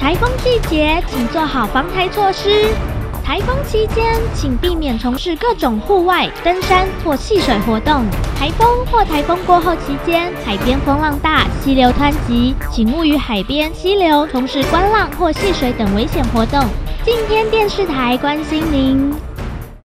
台风季节，请做好防台措施。台风期间，请避免从事各种户外、登山或戏水活动。台风或台风过后期间，海边风浪大，溪流湍急，请勿于海边、溪流从事观浪或戏水等危险活动。敬天电视台关心您。